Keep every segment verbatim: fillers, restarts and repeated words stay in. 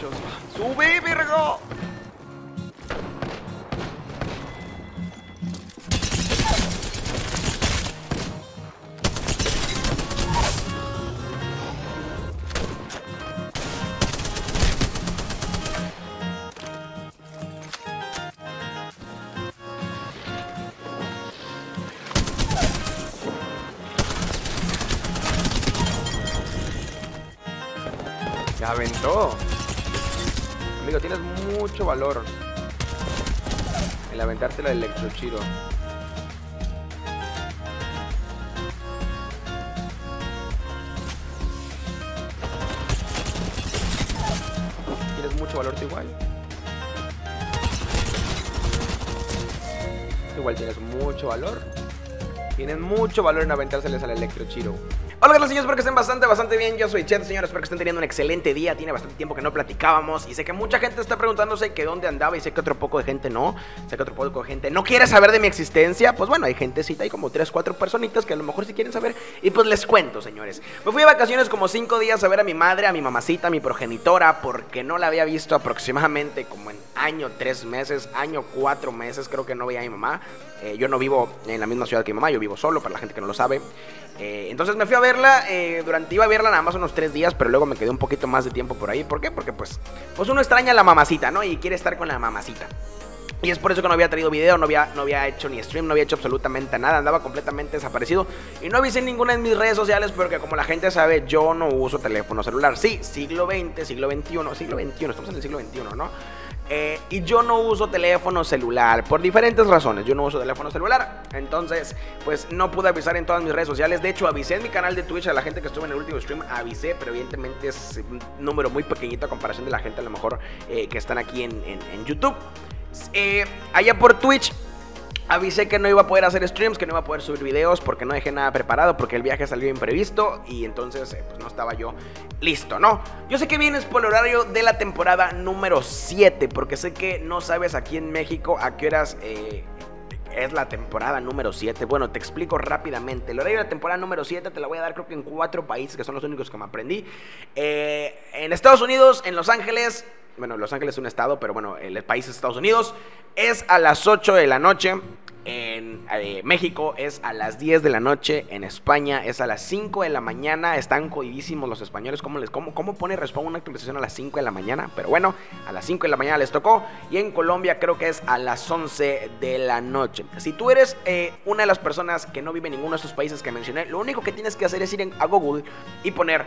muchachos. ¡Sube, vergo! Ya aventó. Amigo, tienes mucho valor el aventarte la electrochiro. Tienes mucho valor, tú igual. Tú igual tienes mucho valor. Tienes mucho valor en aventárseles al electrochiro. Hola, señores, espero que estén bastante, bastante bien. Yo soy Chet, señores, espero que estén teniendo un excelente día. Tiene bastante tiempo que no platicábamos y sé que mucha gente está preguntándose que dónde andaba y sé que otro poco de gente no. Sé que otro poco de gente no quiere saber de mi existencia. Pues bueno, hay gentecita, hay como tres, cuatro personitas que a lo mejor sí quieren saber y pues les cuento, señores. Me fui de vacaciones como cinco días a ver a mi madre, a mi mamacita, a mi progenitora, porque no la había visto aproximadamente como en año, tres meses, año, cuatro meses, creo que no veía a mi mamá. Eh, yo no vivo en la misma ciudad que mi mamá, yo vivo solo, para la gente que no lo sabe. Eh, entonces me fui a verla, eh, durante iba a verla nada más unos tres días, pero luego me quedé un poquito más de tiempo por ahí. ¿Por qué? Porque pues, pues uno extraña a la mamacita, ¿no? Y quiere estar con la mamacita. Y es por eso que no había traído video, no había, no había hecho ni stream, no había hecho absolutamente nada. Andaba completamente desaparecido y no avisé en ninguna de mis redes sociales porque como la gente sabe, yo no uso teléfono celular. Sí, siglo veinte, siglo veintiuno, siglo veintiuno, estamos en el siglo veintiuno, ¿no? Eh, y yo no uso teléfono celular por diferentes razones. Yo no uso teléfono celular, entonces pues no pude avisar en todas mis redes sociales. De hecho avisé en mi canal de Twitch a la gente que estuvo en el último stream. Avisé, pero evidentemente es un número muy pequeñito a comparación de la gente a lo mejor eh, que están aquí en, en, en YouTube. eh, Allá por Twitch avisé que no iba a poder hacer streams, que no iba a poder subir videos porque no dejé nada preparado, porque el viaje salió imprevisto y entonces eh, pues no estaba yo listo, ¿no? Yo sé que vienes por el horario de la temporada número siete, porque sé que no sabes aquí en México a qué horas eh, es la temporada número siete. Bueno, te explico rápidamente. El horario de la temporada número siete te la voy a dar creo que en cuatro países, que son los únicos que me aprendí. eh, En Estados Unidos, en Los Ángeles. Bueno, Los Ángeles es un estado, pero bueno, el país es Estados Unidos. Es a las ocho de la noche. En eh, México es a las diez de la noche. En España es a las cinco de la mañana. Están jodidísimos los españoles. ¿Cómo, les, cómo, cómo pone Respawn una actualización a las cinco de la mañana? Pero bueno, a las cinco de la mañana les tocó. Y en Colombia creo que es a las once de la noche. Si tú eres eh, una de las personas que no vive en ninguno de estos países que mencioné, lo único que tienes que hacer es ir en, a Google y poner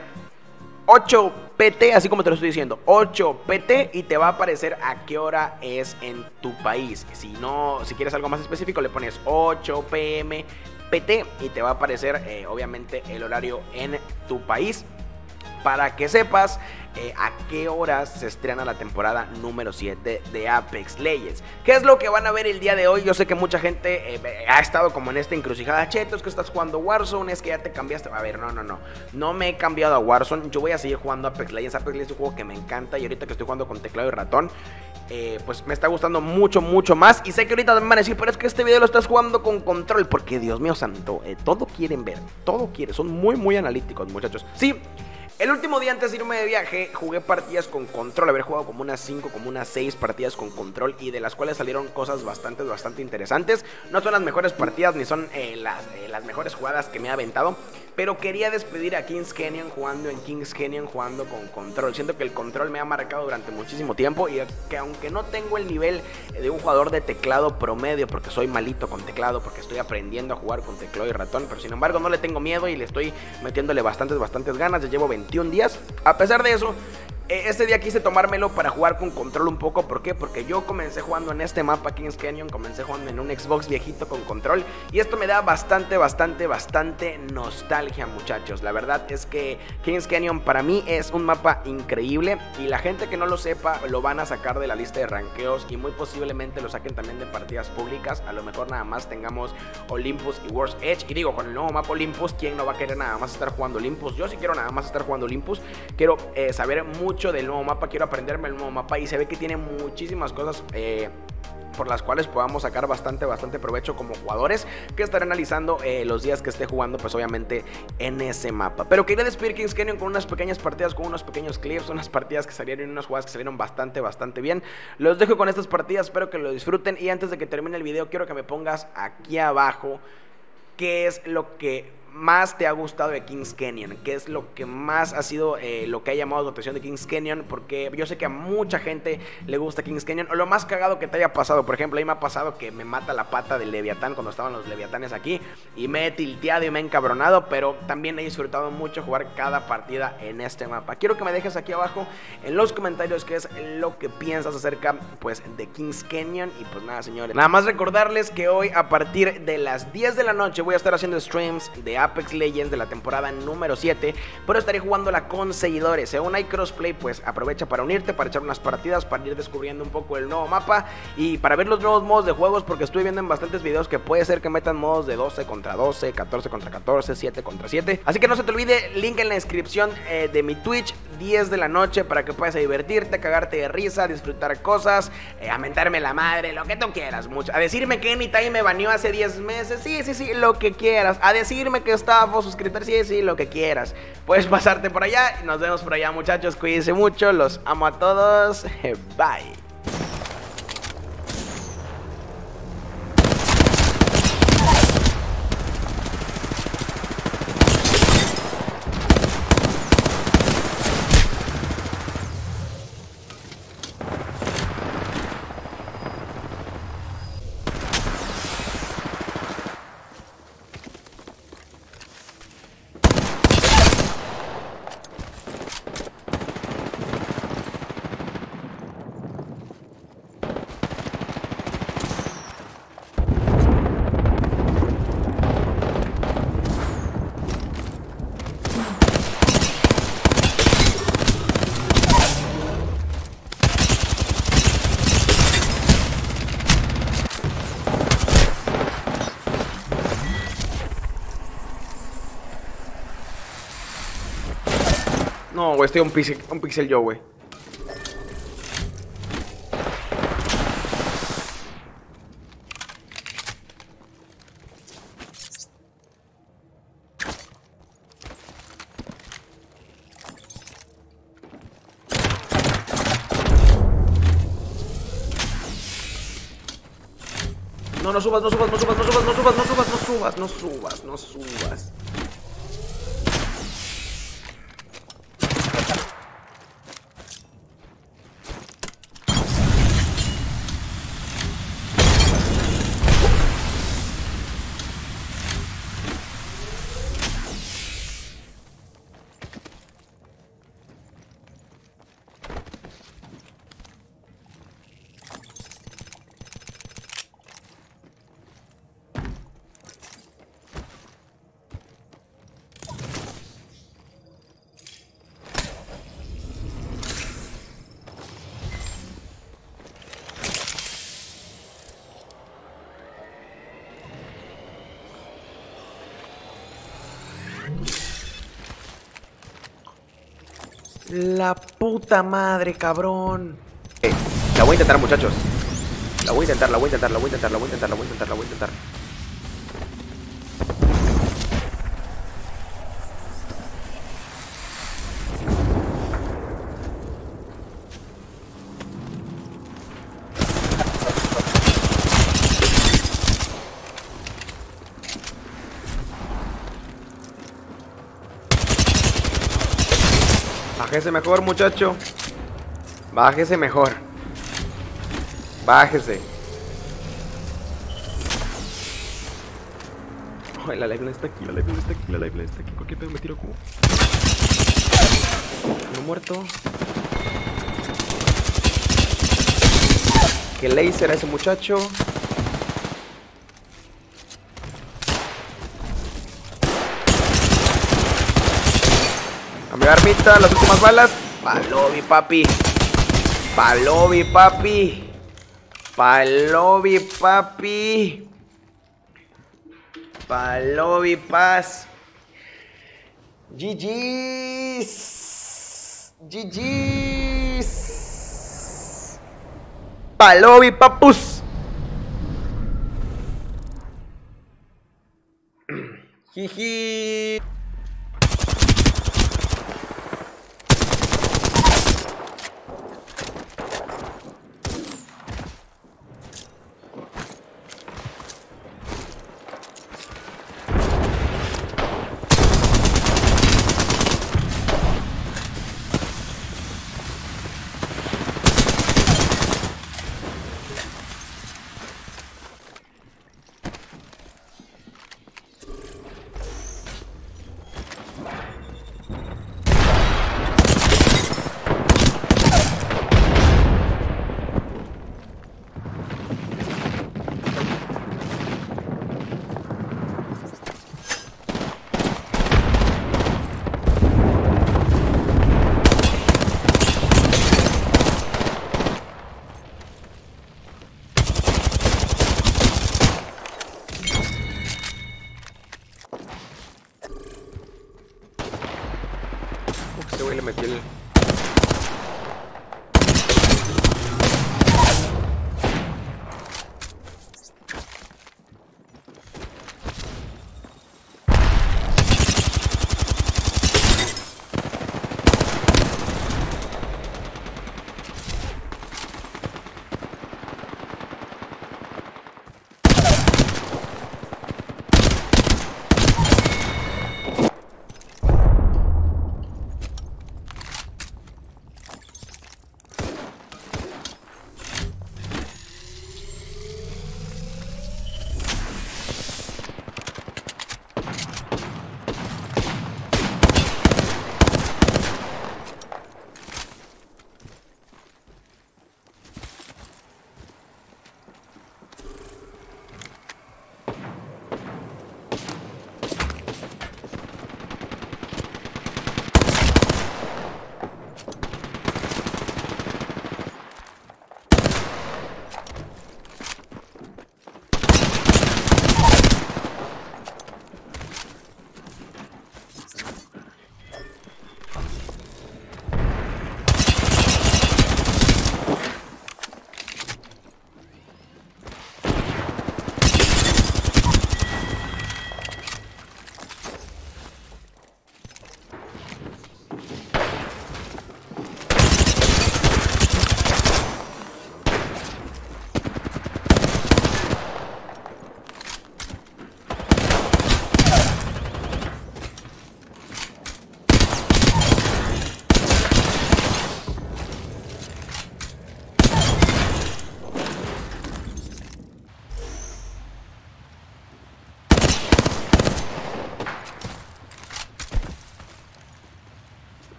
ocho P T, así como te lo estoy diciendo, ocho P T, y te va a aparecer a qué hora es en tu país. Si no, si quieres algo más específico, le pones ocho P M P T y te va a aparecer eh, obviamente el horario en tu país, para que sepas eh, a qué horas se estrena la temporada número siete de Apex Legends. ¿Qué es lo que van a ver el día de hoy? Yo sé que mucha gente eh, ha estado como en esta encrucijada. Cheto, es que estás jugando Warzone, es que ya te cambiaste. A ver, no, no, no, no me he cambiado a Warzone. Yo voy a seguir jugando Apex Legends. Apex Legends es un juego que me encanta y ahorita que estoy jugando con teclado y ratón, eh, pues me está gustando mucho, mucho más. Y sé que ahorita me van a decir, pero es que este video lo estás jugando con control, porque Dios mío santo, eh, todo quieren ver, todo quieren, son muy, muy analíticos, muchachos. Sí. El último día antes de irme de viaje jugué partidas con control, haber jugado como unas cinco, como unas seis partidas con control, y de las cuales salieron cosas bastante, bastante interesantes. No son las mejores partidas ni son eh, las, eh, las mejores jugadas que me he aventado, pero quería despedir a Kings Canyon jugando en Kings Canyon, jugando con control. Siento que el control me ha marcado durante muchísimo tiempo y que aunque no tengo el nivel de un jugador de teclado promedio, porque soy malito con teclado, porque estoy aprendiendo a jugar con teclado y ratón, pero sin embargo no le tengo miedo y le estoy metiéndole bastantes, bastantes ganas. Ya llevo veintiún días. A pesar de eso, este día quise tomármelo para jugar con control un poco. ¿Por qué? Porque yo comencé jugando en este mapa Kings Canyon, comencé jugando en un Xbox viejito con control, y esto me da bastante, bastante, bastante nostalgia, muchachos. La verdad es que Kings Canyon para mí es un mapa increíble, y la gente que no lo sepa lo van a sacar de la lista de rankeos y muy posiblemente lo saquen también de partidas públicas. A lo mejor nada más tengamos Olympus y World's Edge, y digo, con el nuevo mapa Olympus, ¿quién no va a querer nada más estar jugando Olympus? Yo sí quiero nada más estar jugando Olympus. Quiero eh, saber mucho mucho del nuevo mapa, quiero aprenderme el nuevo mapa y se ve que tiene muchísimas cosas eh, por las cuales podamos sacar bastante, bastante provecho como jugadores, que estaré analizando eh, los días que esté jugando, pues obviamente en ese mapa. Pero quería despedir Kings Canyon con unas pequeñas partidas, con unos pequeños clips, unas partidas que salieron y unas jugadas que salieron bastante, bastante bien. Los dejo con estas partidas, espero que lo disfruten y antes de que termine el video quiero que me pongas aquí abajo qué es lo que más te ha gustado de Kings Canyon, qué es lo que más ha sido eh, lo que ha llamado tu atención de Kings Canyon, porque yo sé que a mucha gente le gusta Kings Canyon, o lo más cagado que te haya pasado. Por ejemplo, a mí me ha pasado que me mata la pata del Leviatán cuando estaban los Leviatanes aquí y me he tilteado y me he encabronado, pero también he disfrutado mucho jugar cada partida en este mapa. Quiero que me dejes aquí abajo en los comentarios qué es lo que piensas acerca pues de Kings Canyon. Y pues nada, señores, nada más recordarles que hoy a partir de las diez de la noche voy a estar haciendo streams de Apex Legends de la temporada número siete, pero estaré jugándola con seguidores. Si aún hay crossplay, pues aprovecha para unirte, para echar unas partidas, para ir descubriendo un poco el nuevo mapa y para ver los nuevos modos de juegos, porque estoy viendo en bastantes videos que puede ser que metan modos de doce contra doce, catorce contra catorce, siete contra siete. Así que no se te olvide, link en la descripción eh, de mi Twitch, diez de la noche, para que puedas divertirte, cagarte de risa, disfrutar cosas, eh, a mentarme la madre, lo que tú quieras, mucho. A decirme que Anytime me baneó hace diez meses, sí, sí, sí, lo que quieras. A decirme que estaba suscriptor, sí, sí, lo que quieras. Puedes pasarte por allá y nos vemos por allá, muchachos. Cuídense mucho, los amo a todos. Bye. No, güey, estoy un pixel, un pixel yo, güey. No, no subas, no subas, no subas, no subas, no subas, no subas, no subas, no subas, no subas. La puta madre, cabrón. Eh, la voy a intentar, muchachos. La voy a intentar, la voy a intentar, la voy a intentar, la voy a intentar, la voy a intentar, la voy a intentar. Bájese mejor, muchacho. Bájese mejor. Bájese. Oh, la live está aquí, la live está aquí, la live está aquí. Cualquier pedo me tiro como. No muerto. ¿Qué laser a ese muchacho? Cambio de armita, las últimas balas. Palobi, papi. Palobi, papi. Palobi, papi. Palobi, paz. G G's. G G's. Palobi, papus. Jiji. Ese güey le metió el...